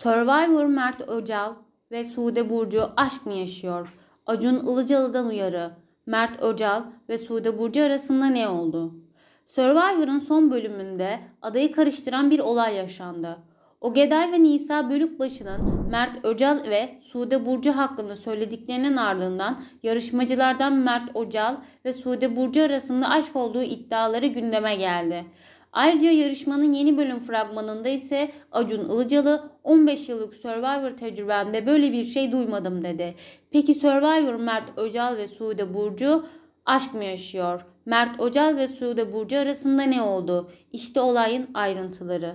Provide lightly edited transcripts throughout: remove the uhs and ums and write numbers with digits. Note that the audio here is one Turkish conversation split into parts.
Survivor Mert Öcal ve Sude Burcu aşk mı yaşıyor? Acun Ilıcalı'dan uyarı. Mert Öcal ve Sude Burcu arasında ne oldu? Survivor'ın son bölümünde adayı karıştıran bir olay yaşandı. Ogeday ve Nisa Bölükbaşı'nın Mert Öcal ve Sude Burcu hakkında söylediklerinin ardından yarışmacılardan Mert Öcal ve Sude Burcu arasında aşk olduğu iddiaları gündeme geldi. Ayrıca yarışmanın yeni bölüm fragmanında ise Acun Ilıcalı 15 yıllık Survivor tecrübemde böyle bir şey duymadım dedi. Peki Survivor Mert Öcal ve Sude Burcu aşk mı yaşıyor? Mert Öcal ve Sude Burcu arasında ne oldu? İşte olayın ayrıntıları.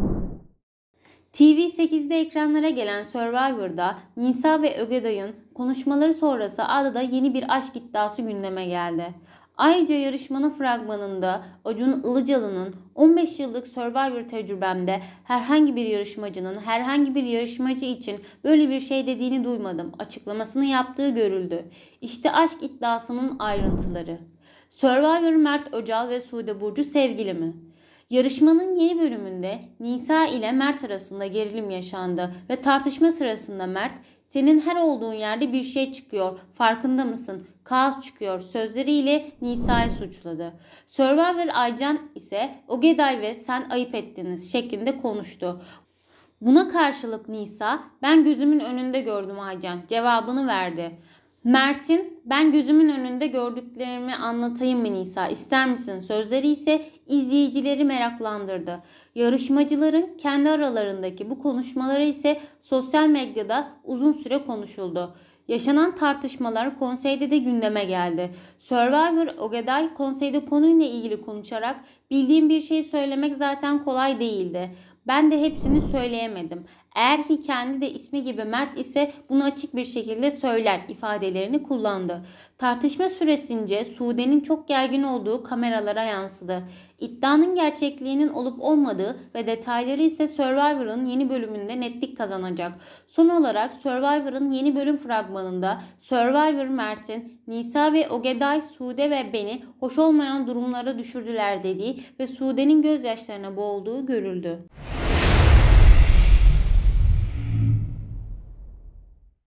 TV8'de ekranlara gelen Survivor'da Nisa ve Ögeday'ın konuşmaları sonrası adada yeni bir aşk iddiası gündeme geldi. Ayrıca yarışmanın fragmanında Acun Ilıcalı'nın 15 yıllık Survivor tecrübemde herhangi bir yarışmacının herhangi bir yarışmacı için böyle bir şey dediğini duymadım açıklamasını yaptığı görüldü. İşte aşk iddiasının ayrıntıları. Survivor Mert Öcal ve Sude Burcu sevgili mi? Yarışmanın yeni bölümünde Nisa ile Mert arasında gerilim yaşandı ve tartışma sırasında Mert "Senin her olduğun yerde bir şey çıkıyor, farkında mısın? Kaos çıkıyor" sözleriyle Nisa'yı suçladı. Survivor Aycan ise "Ogeday ve sen ayıp ettiniz" şeklinde konuştu. Buna karşılık Nisa "Ben gözümün önünde gördüm Aycan" cevabını verdi. Mert'in "Ben gözümün önünde gördüklerimi anlatayım mı Nisa, ister misin?" sözleri ise izleyicileri meraklandırdı. Yarışmacıların kendi aralarındaki bu konuşmaları ise sosyal medyada uzun süre konuşuldu. Yaşanan tartışmalar konseyde de gündeme geldi. Survivor Ogeday konseyde konuyla ilgili konuşarak "Bildiğim bir şey söylemek zaten kolay değildi. Ben de hepsini söyleyemedim. Eğer ki kendi de ismi gibi Mert ise bunu açık bir şekilde söyler" ifadelerini kullandı. Tartışma süresince Sude'nin çok gergin olduğu kameralara yansıdı. İddianın gerçekliğinin olup olmadığı ve detayları ise Survivor'ın yeni bölümünde netlik kazanacak. Son olarak Survivor'ın yeni bölüm fragmanında Survivor Mert'in "Nisa ve Ogeday, Sude ve beni hoş olmayan durumlara düşürdüler" dediği ve Sude'nin gözyaşlarına boğulduğu görüldü.